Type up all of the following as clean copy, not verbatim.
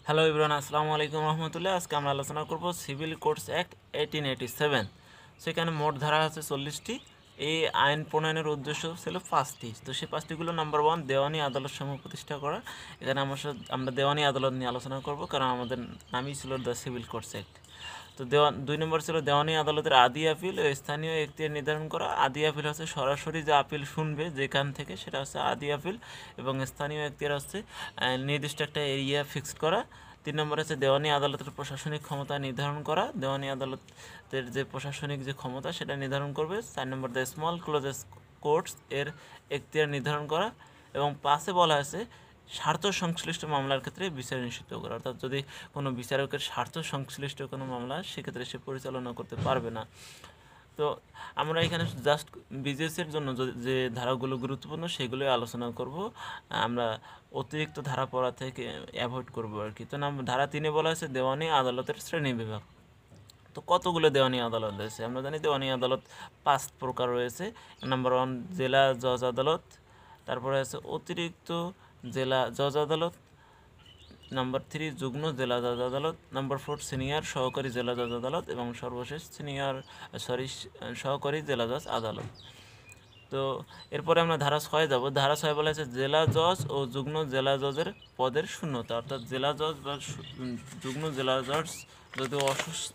Hello everyone, আসসালামু আলাইকুম রহমতুল্লাহ। আজকে আমরা আলোচনা করব সিভিল কোডস অ্যাক্ট 1887। সেখানে মোট ধারা আছে 40টি। এই আইন প্রণয়নের উদ্দেশ্য ছিল 5টি। তো সেই 5টিগুলো নাম্বার 1, দেওয়ানি আদালত সমূহ প্রতিষ্ঠা করা। এখানে আমরা দেওয়ানি আদালত নিয়ে আলোচনা করব, কারণ আমাদের নামই ছিল দ্য সিভিল কোডস অ্যাক্ট। তো 2 নম্বর ছিল দেওয়ানি আদালতের আদি আপিল ও স্থানীয় এখতিয়ার নির্ধারণ করা। আদি আপিল হচ্ছে সরাসরি যে আপিল শুনবে যেখান থেকে, সেটা হচ্ছে আদি আপিল, এবং স্থানীয় এখতিয়ার হচ্ছে নির্দিষ্ট একটা এরিয়া ফিক্সড করা। 3 নম্বর হচ্ছে দেওয়ানি আদালতের প্রশাসনিক ক্ষমতা নির্ধারণ করা। দেওয়ানি আদালতের যে প্রশাসনিক যে ক্ষমতা সেটা নির্ধারণ করবে। 4 নম্বর দ্য স্মল ক্লোজেস কোর্টস এর এখতিয়ার নির্ধারণ করা। এবং 5-এ বলা আছে স্বার্থ সংশ্লিষ্ট মামলার ক্ষেত্রে বিচার নিষিদ্ধ করা। অর্থাৎ যদি কোনো বিচারকের স্বার্থ সংশ্লিষ্ট কোনো মামলা, সেক্ষেত্রে সে পরিচালনা করতে পারবে না। তো আমরা এখানে জাস্ট বিজেএসের জন্য যে ধারাগুলো গুরুত্বপূর্ণ সেগুলোই আলোচনা করব। আমরা অতিরিক্ত ধারা পড়া থেকে অ্যাভয়েড করব আর কি। তো ধারা 3-এ বলা আছে দেওয়ানি আদালতের শ্রেণী বিভাগ। তো কতগুলো দেওয়ানি আদালত রয়েছে? আমরা জানি দেওয়ানি আদালত 5 প্রকার রয়েছে। নাম্বার 1 জেলা জজ আদালত, তারপরে আছে অতিরিক্ত জেলা জজ আদালত, নাম্বার 3 যুগ্ম জেলা জজ আদালত, নাম্বার 4 সিনিয়র সহকারী জেলা জজ আদালত, এবং সর্বশেষ সহকারী জেলা জজ আদালত। তো এরপরে আমরা ধারা 6 যাব। ধারা 6 বলা হয়েছে জেলা জজ ও যুগ্ম জেলা জজের পদের শূন্যতা। অর্থাৎ জেলা জজ বা যুগ্ম জেলা জজ যদি অসুস্থ,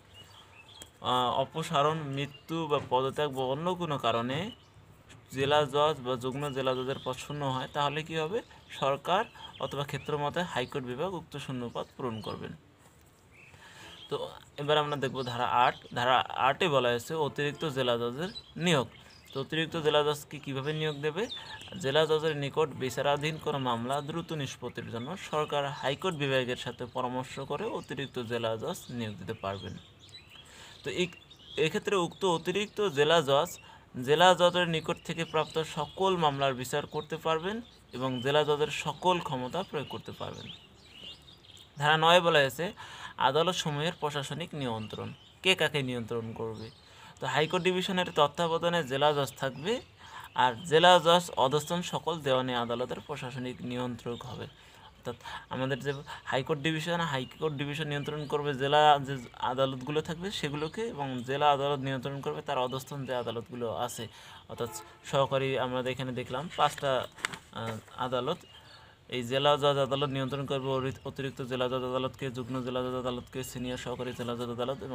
অপসারণ, মৃত্যু বা পদত্যাগ বা অন্য কোনো কারণে জেলা জজ বা যুগ্ম জেলা জজের পদ শূন্য হয়, তাহলে কি হবে? সরকার অথবা ক্ষেত্রমতে হাইকোর্ট বিভাগ উক্ত শূন্য পদ পূরণ করবেন। তো এবার আমরা দেখব ধারা 8। ধারা 8-এ বলা হয়েছে অতিরিক্ত জেলা জজের নিয়োগ। তো অতিরিক্ত জেলা জজকে কীভাবে নিয়োগ দেবে? জেলা জজের নিকট বিচারাধীন কোনো মামলা দ্রুত নিষ্পত্তির জন্য সরকার হাইকোর্ট বিভাগের সাথে পরামর্শ করে অতিরিক্ত জেলা জজ নিয়োগ দিতে পারবেন। তো এক্ষেত্রে উক্ত অতিরিক্ত জেলা জজের নিকট থেকে প্রাপ্ত সকল মামলার বিচার করতে পারবেন এবং জেলা জজের সকল ক্ষমতা প্রয়োগ করতে পারবেন। ধারা 9 বলা হয়েছে আদালত সমূহের প্রশাসনিক নিয়ন্ত্রণ। কে কাকে নিয়ন্ত্রণ করবে? তো হাইকোর্ট ডিভিশনের তত্ত্বাবধানে জেলা জজ থাকবে, আর জেলা জজ অধস্তন সকল দেওয়ানি আদালতের প্রশাসনিক নিয়ন্ত্রক হবে। অর্থাৎ আমাদের যে হাইকোর্ট ডিভিশন নিয়ন্ত্রণ করবে জেলা যে আদালতগুলো থাকবে সেগুলোকে, এবং জেলা আদালত নিয়ন্ত্রণ করবে তার অধস্তন যে আদালতগুলো আছে। অর্থাৎ সহকারী, আমরা এখানে দেখলাম 5টা আদালত। এই জেলা জজ আদালত নিয়ন্ত্রণ করবে অতিরিক্ত জেলা জজ আদালতকে, যুগ্ম জেলা জজ আদালতকে, সিনিয়র সহকারী জেলা জজ আদালত এবং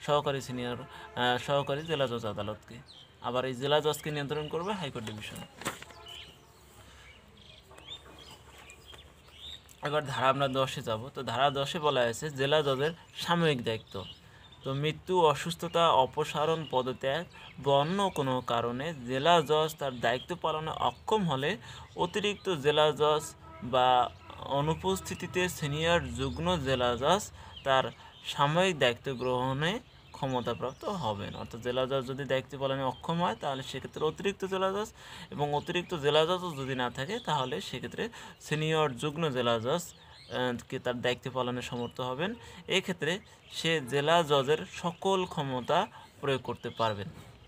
সহকারী জেলা জজ আদালতকে। আবার এই জেলা জজকে নিয়ন্ত্রণ করবে হাইকোর্ট ডিভিশন। এবার ধারা আমরা 10-এ যাব। তো ধারা 10-এ বলা হয়েছে জেলা জজের সাময়িক দায়িত্ব। তো মৃত্যু, অসুস্থতা, অপসারণ, পদত্যাগ বা অন্য কোনো কারণে জেলা জজ তার দায়িত্ব পালনে অক্ষম হলে অতিরিক্ত জেলা জজ বা অনুপস্থিতিতে সিনিয়র যুগ্ম জেলা জজ তার সাময়িক দায়িত্ব গ্রহণে ক্ষমতাপ্রাপ্ত হবেন। অর্থাৎ জেলা জজ যদি দায়িত্ব পালনে অক্ষম হয় তাহলে সেক্ষেত্রে অতিরিক্ত জেলা জজ, এবং অতিরিক্ত জেলা জজও যদি না থাকে তাহলে সেক্ষেত্রে সিনিয়র যুগ্ম জেলা জজ কে তার দায়িত্ব পালনে সমর্থ হবেন। এই ক্ষেত্রে সে জেলা জজের সকল ক্ষমতা প্রয়োগ করতে পারবেন।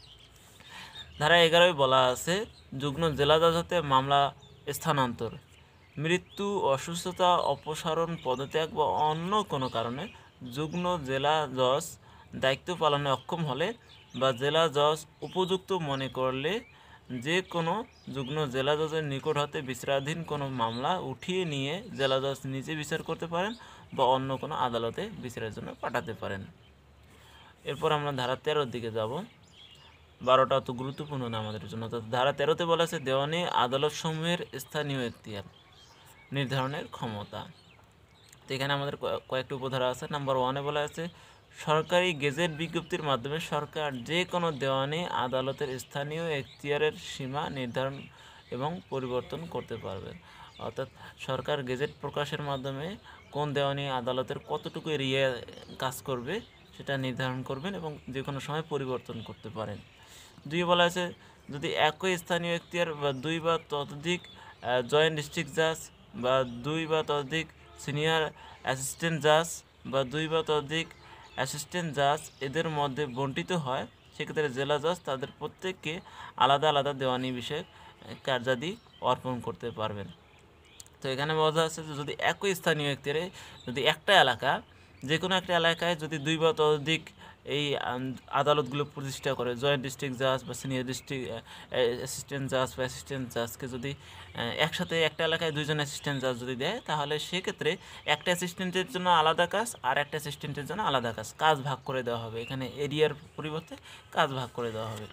ধারা 11-এ বলা আছে যুগ্ম জেলা জজ হতে মামলা স্থানান্তর। মৃত্যু, অসুস্থতা, অপসারণ, পদত্যাগ বা অন্য কোনো কারণে যুগ্ম জেলা জজ দায়িত্ব পালনে অক্ষম হলে বা জেলা জজ উপযুক্ত মনে করলে যে কোনো যুগ্ম জেলা জজের নিকট হতে বিচারাধীন কোনো মামলা উঠিয়ে নিয়ে জেলা জজ নিজে বিচার করতে পারেন বা অন্য কোনো আদালতে বিচারের জন্য পাঠাতে পারেন। এরপর আমরা ধারা 13-এর দিকে যাব। 12টা অত গুরুত্বপূর্ণ না আমাদের জন্য। তো ধারা 13-তে বলা আছে দেওয়ানি আদালত সমূহের স্থানীয় এখতিয়ার নির্ধারণের ক্ষমতা। তো এখানে আমাদের কয়েকটি উপধারা আছে। নাম্বার 1-এ বলা আছে সরকারি গেজেট বিজ্ঞপ্তির মাধ্যমে সরকার যে কোনো দেওয়ানি আদালতের স্থানীয় এখতিয়ারের সীমা নির্ধারণ এবং পরিবর্তন করতে পারবে। অর্থাৎ সরকার গেজেট প্রকাশের মাধ্যমে কোন দেওয়ানি আদালতের কতটুকু এরিয়া কাজ করবে সেটা নির্ধারণ করবেন এবং যে কোনো সময় পরিবর্তন করতে পারেন। 2 বলা আছে যদি একই স্থানীয় এখতিয়ার বা 2 বা ততোধিক জয়েন্ট ডিস্ট্রিক্ট জাজ বা 2 বা ততোধিক সিনিয়র অ্যাসিস্ট্যান্ট জাজ বা 2 বা ততোধিক অ্যাসিস্ট্যান্ট জাজ এদের মধ্যে বণ্টিত হয়, সেক্ষেত্রে জেলা জজ তাদের প্রত্যেককে আলাদা আলাদা দেওয়ানি বিষয়ক কার্যাদি অর্পণ করতে পারবেন। তো এখানে বোঝা যাচ্ছে যে যদি একই স্থানীয় ব্যক্তির যদি একটা এলাকা যে কোনো একটা এলাকায় যদি 2 বা ততোধিক এই আদালতগুলো প্রতিষ্ঠা করে, জয়েন্ট ডিস্ট্রিক্ট জাজ বা সিনিয়র ডিস্ট্রিক্ট অ্যাসিস্ট্যান্ট জাজ বা অ্যাসিস্ট্যান্ট জাজকে যদি একসাথে একটা এলাকায় 2 জন অ্যাসিস্ট্যান্ট জাজ যদি দেয়, তাহলে সেক্ষেত্রে একটা অ্যাসিস্ট্যান্টের জন্য আলাদা কাজ আর একটা অ্যাসিস্ট্যান্টের জন্য আলাদা কাজ, কাজ ভাগ করে দেওয়া হবে। এখানে এরিয়ার পরিবর্তে কাজ ভাগ করে দেওয়া হবে।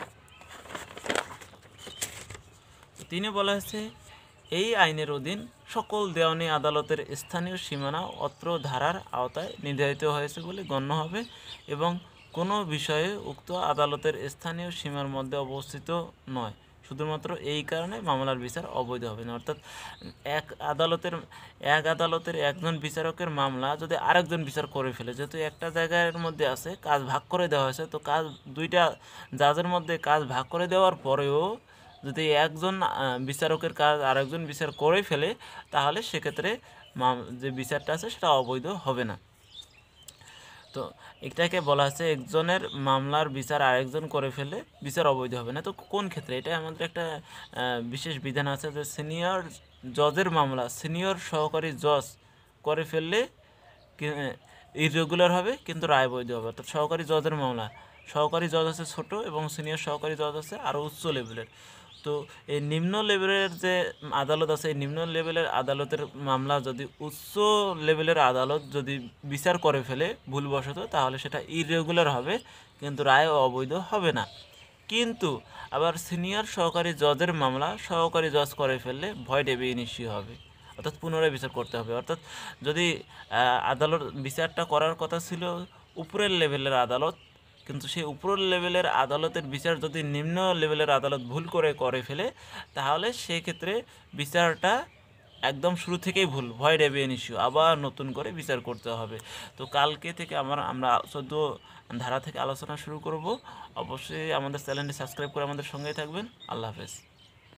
তিনি বলা হয়েছে এই আইনের অধীন সকল দেওয়ানি আদালতের স্থানীয় সীমানা অত্র ধারার আওতায় নির্ধারিত হয়েছে বলে গণ্য হবে এবং কোনো বিষয়ে উক্ত আদালতের স্থানীয় সীমার মধ্যে অবস্থিত নয়, শুধুমাত্র এই কারণে মামলার বিচার অবৈধ হবে না। অর্থাৎ এক আদালতের একজন বিচারকের মামলা যদি আরেকজন বিচার করে ফেলে, যেহেতু একটা জায়গার মধ্যে আছে, কাজ ভাগ করে দেওয়া হয়েছে, তো কাজ দুইটা জাজের মধ্যে কাজ ভাগ করে দেওয়ার পরেও যদি একজন বিচারকের কাজ আরেকজন বিচার করে ফেলে, তাহলে সেক্ষেত্রে যে বিচারটা আছে সেটা অবৈধ হবে না। তো এটাকে বলা হচ্ছে একজনের মামলার বিচার আরেকজন করে ফেলে বিচার অবৈধ হবে না। তো কোন ক্ষেত্রে? এটা আমাদের একটা বিশেষ বিধান আছে যে সিনিয়র জজের মামলা সিনিয়র সহকারী জজ করে ফেললে ইররেগুলার হবে কিন্তু রায় বৈধ হবে। অর্থাৎ সহকারী জজের মামলা, সহকারী জজ আছে ছোট এবং সিনিয়র সহকারী জজ আছে আরও উচ্চ লেভেলের। তো এই নিম্ন লেভেলের যে আদালত আছে, এই নিম্ন লেভেলের আদালতের মামলা যদি উচ্চ লেভেলের আদালত যদি বিচার করে ফেলে ভুলবশত, তাহলে সেটা ইরেগুলার হবে কিন্তু রায় অবৈধ হবে না। কিন্তু আবার সিনিয়র সহকারী জজের মামলা সহকারী জজ করে ফেললে ভয়েড এব ইনিশিও হবে, অর্থাৎ পুনরায় বিচার করতে হবে। অর্থাৎ যদি আদালত বিচারটা করার কথা ছিল উপরের লেভেলের আদালত, কিন্তু সেই উপরের লেভেলের আদালতের বিচার যদি নিম্ন লেভেলের আদালত ভুল করে ফেলে, তাহলে সেক্ষেত্রে বিচারটা একদম শুরু থেকেই ভুল, ভয়েড এব ইনিশিও, আবার নতুন করে বিচার করতে হবে। তো কালকে থেকে আমরা 14 ধারা থেকে আলোচনা শুরু করব। অবশ্যই আমাদের চ্যানেলটি সাবস্ক্রাইব করে আমাদের সঙ্গেই থাকবেন। আল্লাহ হাফেজ।